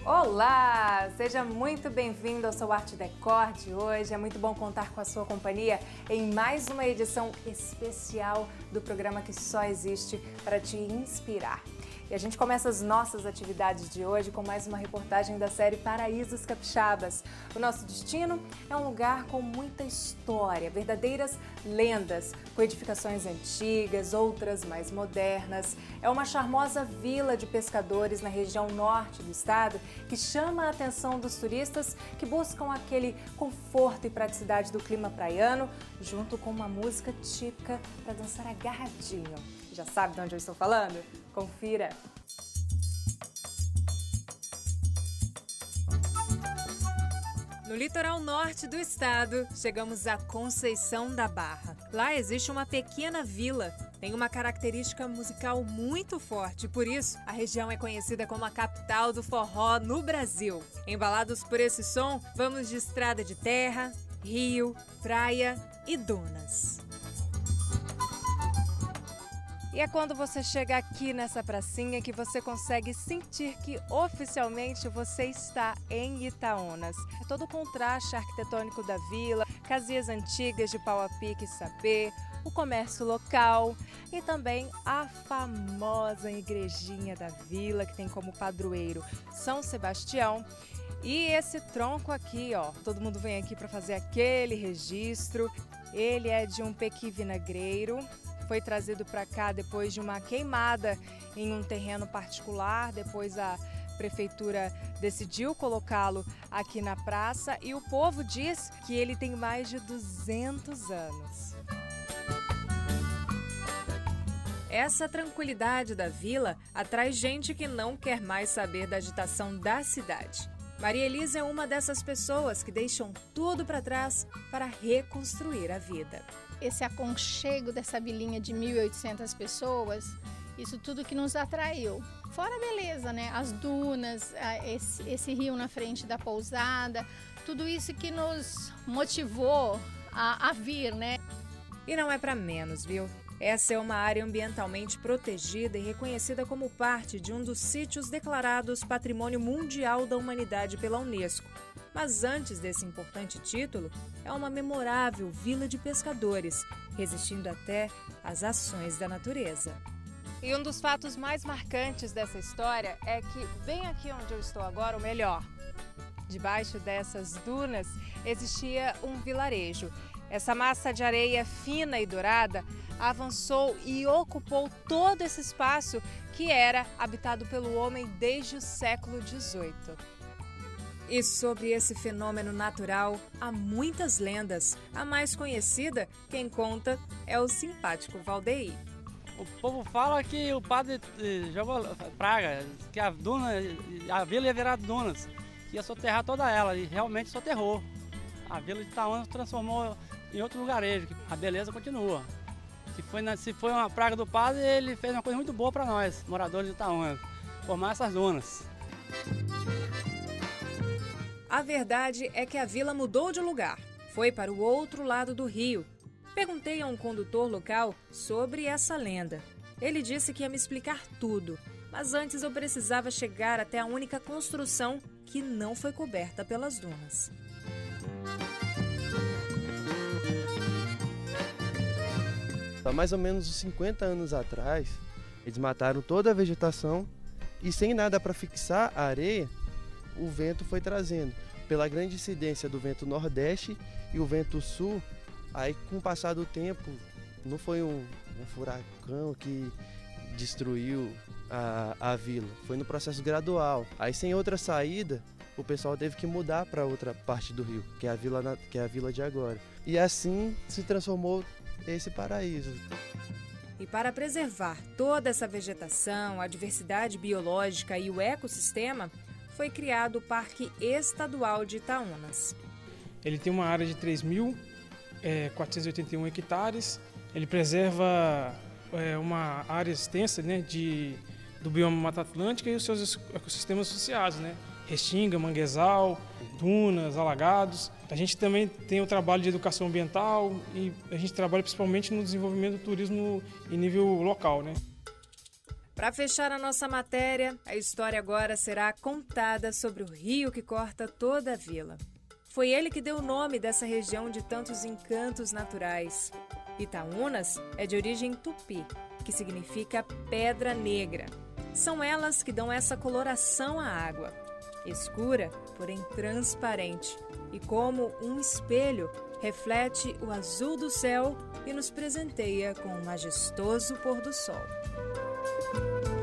Olá! Seja muito bem-vindo ao seu Arte Decor de hoje. É muito bom contar com a sua companhia em mais uma edição especial do programa que só existe para te inspirar. E a gente começa as nossas atividades de hoje com mais uma reportagem da série Paraísos Capixabas. O nosso destino é um lugar com muita história, verdadeiras lendas, com edificações antigas, outras mais modernas. É uma charmosa vila de pescadores na região norte do estado que chama a atenção dos turistas que buscam aquele conforto e praticidade do clima praiano, junto com uma música típica para dançar agarradinho. Já sabe de onde eu estou falando? Confira! No litoral norte do estado, chegamos a Conceição da Barra. Lá existe uma pequena vila. Tem uma característica musical muito forte, por isso a região é conhecida como a capital do forró no Brasil. Embalados por esse som, vamos de estrada de terra, rio, praia e dunas. E é quando você chega aqui nessa pracinha que você consegue sentir que oficialmente você está em Itaúnas. É todo o contraste arquitetônico da vila, casinhas antigas de pau a pique e sapê, o comércio local e também a famosa igrejinha da vila que tem como padroeiro São Sebastião. E esse tronco aqui, ó, todo mundo vem aqui para fazer aquele registro. Ele é de um pequi vinagreiro. Foi trazido para cá depois de uma queimada em um terreno particular. Depois a prefeitura decidiu colocá-lo aqui na praça e o povo diz que ele tem mais de 200 anos. Essa tranquilidade da vila atrai gente que não quer mais saber da agitação da cidade. Maria Elisa é uma dessas pessoas que deixam tudo para trás para reconstruir a vida. Esse aconchego dessa vilinha de 1.800 pessoas, isso tudo que nos atraiu. Fora a beleza, né? As dunas, esse rio na frente da pousada, tudo isso que nos motivou a vir, né? E não é para menos, viu? Essa é uma área ambientalmente protegida e reconhecida como parte de um dos sítios declarados Patrimônio Mundial da Humanidade pela Unesco. Mas antes desse importante título, é uma memorável vila de pescadores, resistindo até às ações da natureza. E um dos fatos mais marcantes dessa história é que, bem aqui onde eu estou agora, ou melhor, debaixo dessas dunas, existia um vilarejo. Essa massa de areia fina e dourada avançou e ocupou todo esse espaço que era habitado pelo homem desde o século XVIII. E sobre esse fenômeno natural, há muitas lendas. A mais conhecida, quem conta, é o simpático Valdeir. O povo fala que o padre jogou praga, que a vila ia virar dunas, que ia soterrar toda ela, e realmente soterrou. A vila de Itaúnas transformou em outro lugarejo, que a beleza continua. Se foi uma praga do padre, ele fez uma coisa muito boa para nós, moradores de Itaúnas, formar essas dunas. A verdade é que a vila mudou de lugar, foi para o outro lado do rio. Perguntei a um condutor local sobre essa lenda. Ele disse que ia me explicar tudo, mas antes eu precisava chegar até a única construção que não foi coberta pelas dunas. Há mais ou menos uns 50 anos atrás, eles mataram toda a vegetação e sem nada para fixar a areia, o vento foi trazendo. Pela grande incidência do vento nordeste e o vento sul, aí com o passar do tempo, não foi um furacão que destruiu a vila, foi no processo gradual. Aí sem outra saída, o pessoal teve que mudar para outra parte do rio, que é a vila de agora. E assim se transformou esse paraíso. E para preservar toda essa vegetação, a diversidade biológica e o ecossistema, foi criado o Parque Estadual de Itaúnas. Ele tem uma área de 3.481 hectares. Ele preserva uma área extensa, né, do bioma Mata Atlântica e os seus ecossistemas associados, né? Restinga, manguezal, dunas, alagados. A gente também tem o trabalho de educação ambiental e a gente trabalha principalmente no desenvolvimento do turismo em nível local, né? Para fechar a nossa matéria, a história agora será contada sobre o rio que corta toda a vila. Foi ele que deu o nome dessa região de tantos encantos naturais. Itaúnas é de origem tupi, que significa pedra negra. São elas que dão essa coloração à água, escura, porém transparente, e como um espelho, reflete o azul do céu e nos presenteia com um majestoso pôr do sol.